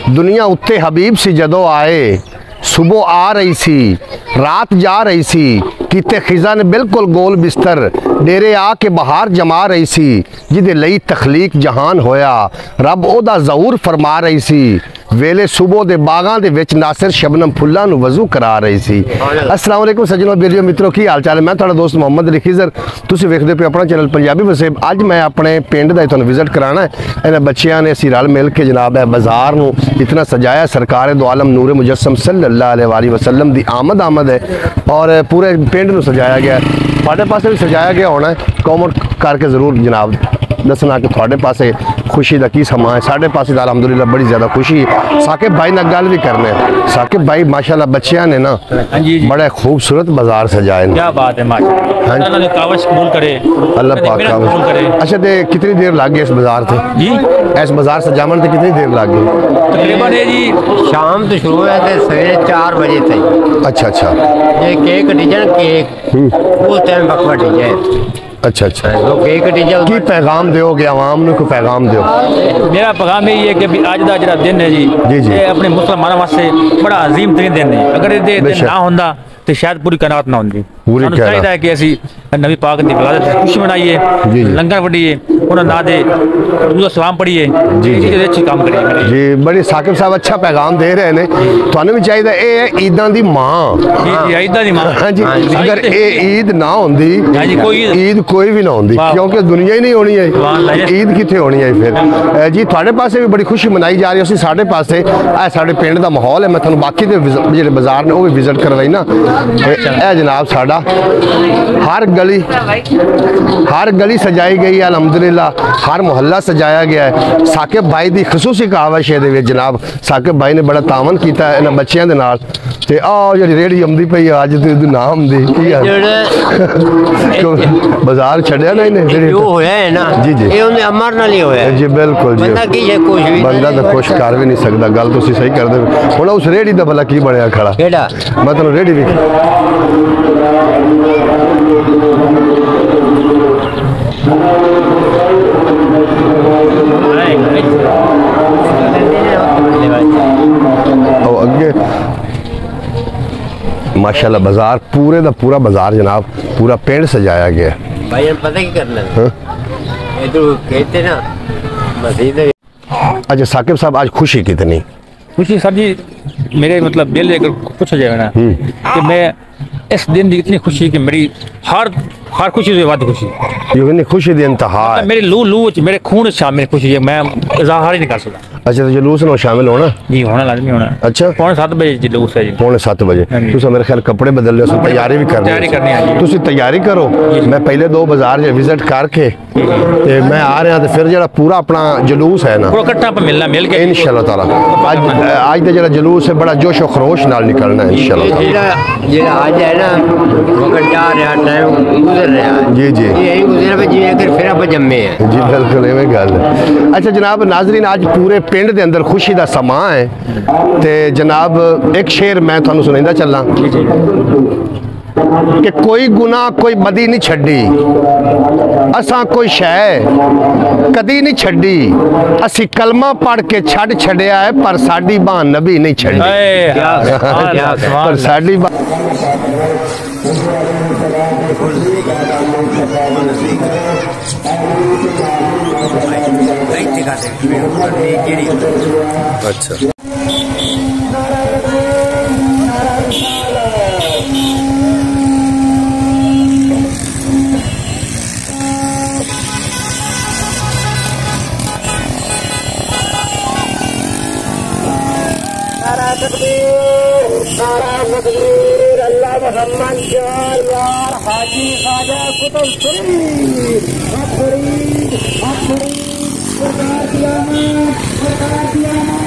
दुनिया उत्ते हबीब सी जदों आए, सुबह आ रही सी रात जा रही सी, किते खिजा ने बिल्कुल गोल बिस्तर, डेरे आके बहार जमा रही सी, जिदे लई तखलीक जहान होया, रब ओदा ज़हूर फरमा रही सी, वेले सुबह दे बागां दे विच नासिर शबनम फुल्लां नूं वज़ू करा रही सी। अस्सलाम वालेकुम सज्जनों, बेलियो मित्रों, की हाल चाल है? मैं तुहाडा दोस्त मोहम्मद अली खिज़र, तुसीं वेखदे पे अपना चैनल पंजाबी वसेब। अज मैं अपने पिंड दा तुहानूं विजिट कराना है। इन्हां बच्चियां ने असीं रल मिल के जनाब है बाज़ार नूं इतना सजाया, सरकार दो आलम नूर मुजस्सम सल्लल्लाहु अलैहि वसल्लम दी आमद है और पूरे पिंड नूं सजाया गया है। तुहाडे पासे भी सजाया गया होना है, कॉमेंट करके ज़रूर जनाब दसना कि थोड़े पासे खुशी का की समा है। साढ़े पासे तो अलहमदुलिल्लाह बड़ी ज़्यादा खुशी है। साकिब भाई नाल गल भी करने। साकिब भाई माशाल्लाह बच्चियां ने ना बड़े खूबसूरत बाजार सजाए। क्या बात है माशाल्लाह, अल्लाह कावश कबूल करे, अल्लाह पाक कावश करे। अच्छा ते कितनी देर लग गई इस बाजार से जी? इस बाजार सजावन से कितनी देर लग गई? तकरीबन है जी शाम तो शुरू है तो सवेरे 4 बजे तक। अच्छा अच्छा, ये केक डिजाइन केक उस टाइम बकवा डिजाइन। अच्छा अच्छा, तो केक डिजाइन की पैगाम दोगे आवाम ने? कोई पैगाम दो? मेरा पैगाम यही है कि अज का जो दिन है जी ये अपने मुसलमानों वास्ते बड़ा अजीम तरीन दिन है। अगर ये दिन ना होंदा तो शायद पूरी कायनात ना होंदी। सानू चाहिए है कि असी नबी पाक की विलादत की खुशी मनाइए, लंगर वढ़िए, उन्होंने ना दे दुआ सलाम पढ़िए जी, अच्छी काम करिए जी। बड़ी साकिब साहब अच्छा पैगाम दे रहे हैं। थानू भी चाहिए ये ईदां दी मां जी, ईदां दी मां। हां जी, अगर ये ईद ना होंदी ईद कोई भी ना होंदी, क्योंकि दुनिया ही नहीं होनी है, ईद कितने होनी है फिर जी। थोड़े पासे भी बड़ी खुशी मनाई जा रही है। साढ़े पासे साढ़े पिंड का माहौल है। मैं थानू बाकी दे जेडे बाजार ने वो भी विजिट करवाई ना। ए जनाब साडा हर गली सजाई गई है अलहमदुलिल्लाह, हर मोहल्ला सजाया गया है। साकिब भाई की खसूसी कावश है जनाब। साकिब भाई ने बड़ा तावन किया इन्होंने बच्चों के नाल ते आ जी रेहड़ी आमदी पई अज तो ना आमदी बाजार छड़िया ना इन्हें जो होया है ना जी जी, ये उन्हें अमर नाल ही होया जी बिल्कुल जी। बंदा तो खुश कर भी नहीं सकता, गल तुसीं सही कर दे। हुण उस रेहड़ी दा भला की बनया खड़ा? केड़ा मैं तुहानूं रेहड़ी भी अगे माशाल्लाह बाजार पूरे दा पूरा बाजार जनाब पूरा पिंड सजाया गया है। भाई हम पता की करना ये तो कहते ना मस्जिद। अच्छा साकिब साहब आज खुशी कितनी? खुशी सर जी मेरे मतलब दिल अगर कुछ हो जाए ना कि मैं इस दिन की इतनी खुशी कि मेरी हर खुशी से बात खुशी, ये खुशी दी इंतहा है। मेरे लू मेरे खून शामिल खुशी है, मैं इज़हार ही नहीं कर सकता। अच्छा तो जुलूस में शामिल होना जी, होना लाजमी होना। अच्छा 7:15 बजे जुलूस है जी। 7:15 बजे तुम मेरे ख्याल कपड़े बदल लो, तैयारी भी करनी है। तुम तैयारी करो, मैं पहले 2 बाजार विजिट करके मैं आ रहा तो फिर जो पूरा अपना जुलूस है ना इकट्ठा मिलना मिल के इंशाल्लाह ताला आज का जो जुलूस है बड़ा जोश और खरोश नाल निकलना है इंशाल्लाह। आज है ना वक्त जा रहा टाइम गुजर रहा है जी जी, यही गुजर जी फिर आप जम्मे हैं जी बिल्कुल इवें गल है। अच्छा जनाब नाजरीन आज पूरे पिंड के अंदर खुशी का समा है ते जनाब एक शेर मैं थानू सुनाइंदा चलना कि कोई गुनाह कोई बदी नहीं छड़ी, असा कोई शै कदी नहीं छड़ी, असी कलमा पढ़ के छड़ छड़िया है पर साडी बान नबी नहीं छड़ी। पर साडी अच्छा अल्लाह मोहम्मद यार हाजी खाजा कुतुब फरीद